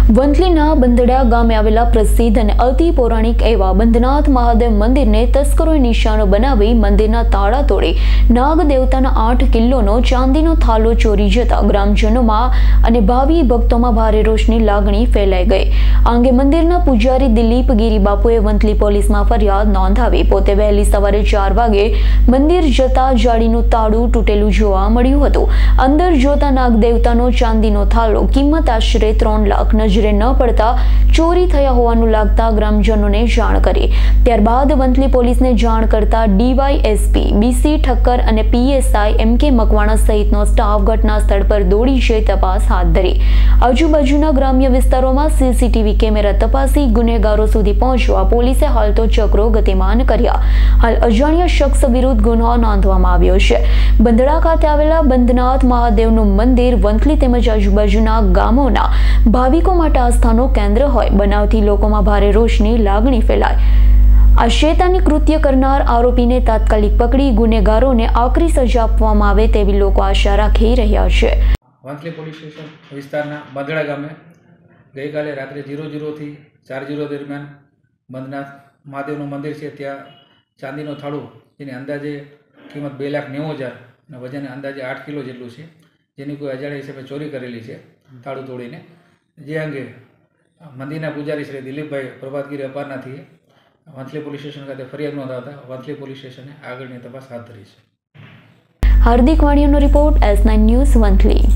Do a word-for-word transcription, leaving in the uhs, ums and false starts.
વંથલીના બંધડા ગામે આવેલા પ્રસિદ્ધ અને અતિ પૌરાણિક એવા બંધનાથ મહાદેવ મંદિરને તસ્કરોએ નિશાનો બનાવી મંદિરના તાળા તોડી નાગ દેવતાના આઠ કિલ્લોનો ચાંદીનો થાલો ચોરી જતા ગ્રામજનોમાં અને ભાવિ ભક્તોમાં ભારે રોષની લાગણી ફેલાઈ ગઈ। આ અંગે મંદિરના પૂજારી દિલીપ ગીરી બાપુએ વંથલી પોલીસમાં ફરિયાદ નોંધાવી। પોતે વહેલી સવારે ચાર વાગે મંદિર જતા જાળીનું તાળું તૂટેલું જોવા મળ્યું હતું। અંદર જોતા નાગ દેવતાનો ચાંદીનો થાલો કિંમત આશરે ત્રણ લાખ નજરે ન પડતા ચોરી થયા હોવાનું લાગતા ગ્રામજનોને જાણ કરી। ત્યારબાદ વંથલી પોલીસને જાણ કરતા ડીવાયએસપી બીસી ઠક્કર અને પીએસઆઈ એમ કે મકવાણા સહિતનો સ્ટાફ ઘટના સ્થળ પર દોડી જઈ તપાસ હાથ ધરી। આજુબાજુના ગ્રામ્ય વિસ્તારોમાં સીસીટીવી કેમેરા તપાસી ગુનેગારો સુધી પહોંચવા પોલીસે હાલ તો ચક્રો ગતિમાન કર્યા। હાલ અજાણ્યા શખ્સ વિરુદ્ધ ગુનો નોંધવામાં આવ્યો છે। બંધડા ખાતે આવેલા બંધનાથ મહાદેવનું મંદિર વંથલી તેમજ આજુબાજુના ગામોના ભાવિકો માટે આસ્થાનું કેન્દ્ર હોય। બનાવથી લોકોમાં ભારે રોષની લાગણી ફેલાય। આ શૈતાની કૃત્ય કરનાર આરોપીને તાત્કાલિક પકડી ગુનેગારોને આકરી સજા આપવામાં આવે તેવી લોકો આશા રાખી રહ્યા છે। વંથલી પોલીસ સ્ટેશન વિસ્તારના બંધડા ગામે ગઈકાલે રાત્રે જીરો જીરોથી ચાર જીરો દરમિયાન બંધનાથ મહાદેવનું મંદિર છે, ત્યાં ચાંદીનો થાળું જેની અંદાજે કિંમત બે લાખ નેવું હજાર અને વજન અંદાજે આઠ કિલો જેટલું છે, જેની કોઈ અજાણ્યા હિસાબે ચોરી કરેલી છે થાળું તોડીને। જે અંગે મંદિરના પૂજારી શ્રી દિલીપભાઈ પ્રભાતગીરી અપારનાથી વંથલી પોલીસ સ્ટેશન ખાતે ફરિયાદ નોંધાવતા વંથલી પોલીસ સ્ટેશને આગળની તપાસ હાથ ધરી છે। હાર્દિક વાણિયાનો report, S nine news, Vanthali.